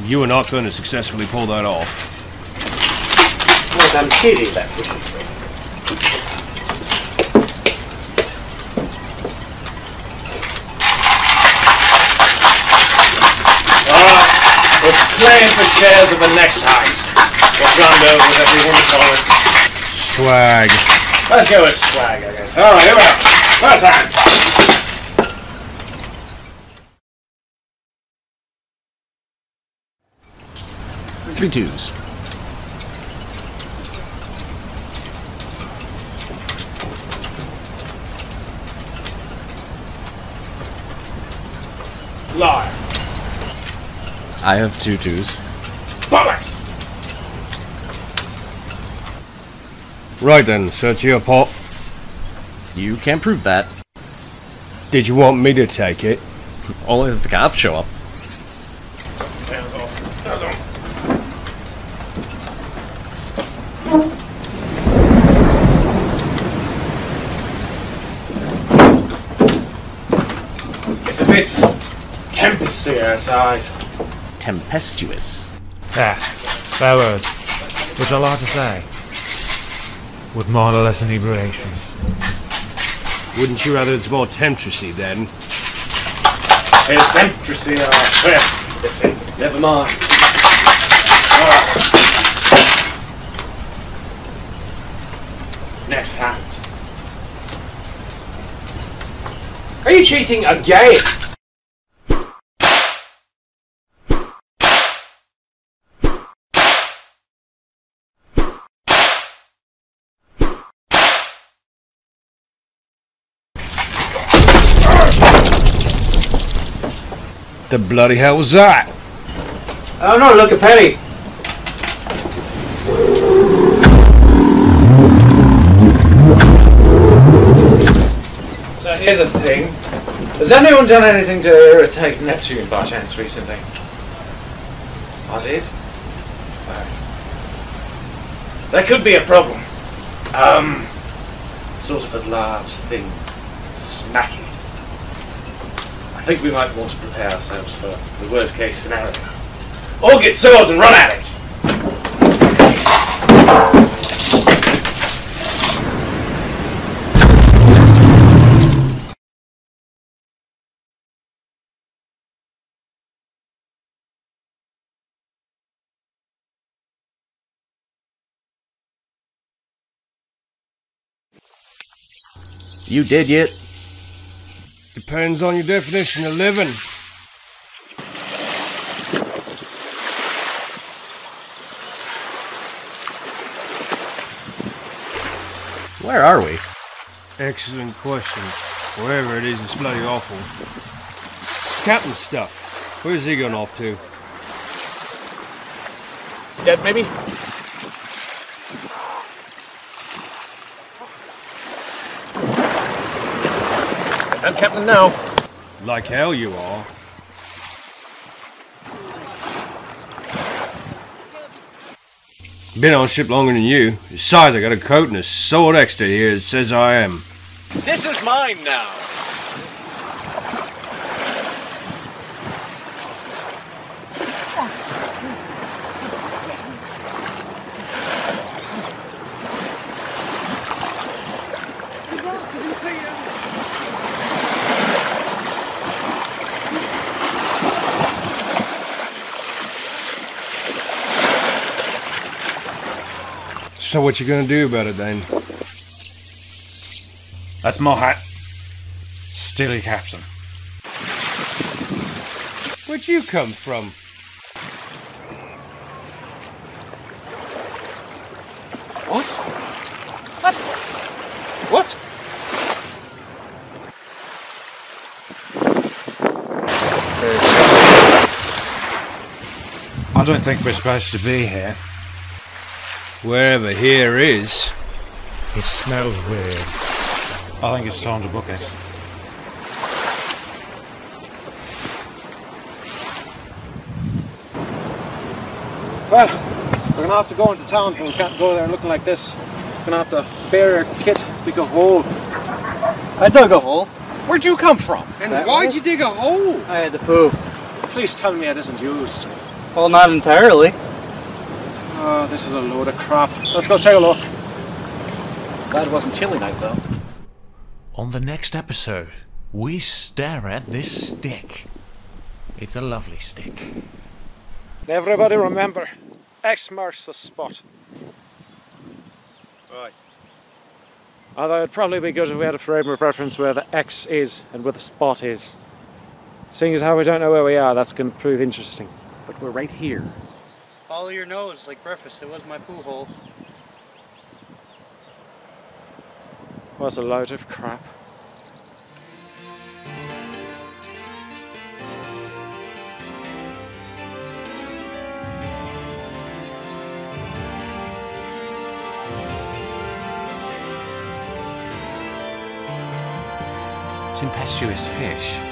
You are not going to successfully pull that off. Well, damn kitty, that's what you say. Alright, we're playing for shares of the next heist. Or Rondo, whatever you want to call it. Swag. Let's go with swag, I guess. Alright, here we go. First hand. 3 2s. Liar. I have 2 2s. Bollocks! Right then, so it's your pot. You can't prove that. Did you want me to take it? Only if the cops show up. Sounds awful. Hold on. It's a bit tempesty outside. Tempestuous. There. Fair words. Which are hard to say. With more or less inebriation. Wouldn't you rather it's more temptressy then? It's temptressy, well, never mind. Alright. Next hand. Are you cheating again? The bloody hell was that? Oh no, look at Penny. So here's the thing. Has anyone done anything to irritate Neptune by chance recently? Was it? That could be a problem. Sort of a large thing. Snacky. I think we might want to prepare ourselves for the worst case scenario. Or get swords and run at it! You did yet? Depends on your definition of living. Where are we? Excellent question. Wherever it is, it's bloody awful. Captain stuff. Where's he going off to? Dead, maybe? I'm Captain now. Like hell you are. Been on a ship longer than you. Besides, I got a coat and a sword extra here that says I am. This is mine now. So what you gonna do about it then? That's my hat. Steely Captain. Where'd you come from? What? What? What? I don't think we're supposed to be here. Wherever here is. It smells weird. I think it's time to book it. Well, we're gonna have to go into town and we can't go there looking like this. We're gonna have to bury our kit, dig a hole. I dug a hole. Where'd you come from? And why'd you dig a hole? I had the poo. Please tell me it isn't used. Well, not entirely. Oh, this is a load of crap. Let's go take a look. Glad it wasn't chilly night, though. On the next episode, we stare at this stick. It's a lovely stick. Everybody remember, X marks the spot. Right. Although it'd probably be good if we had a frame of reference where the X is and where the spot is. Seeing as how we don't know where we are, that's going to prove interesting. But we're right here. Follow your nose like breakfast. It was my poo hole. What a load of crap. Tempestuous fish.